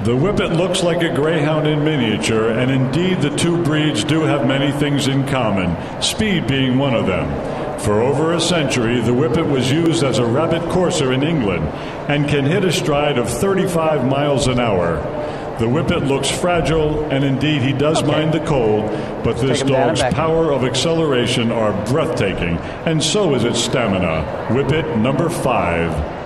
The Whippet looks like a greyhound in miniature, and indeed the two breeds do have many things in common, speed being one of them. For over a century, the Whippet was used as a rabbit courser in England and can hit a stride of 35 miles an hour. The Whippet looks fragile, and indeed he does mind the cold, but this dog's power of acceleration are breathtaking, and so is its stamina. Whippet number 5.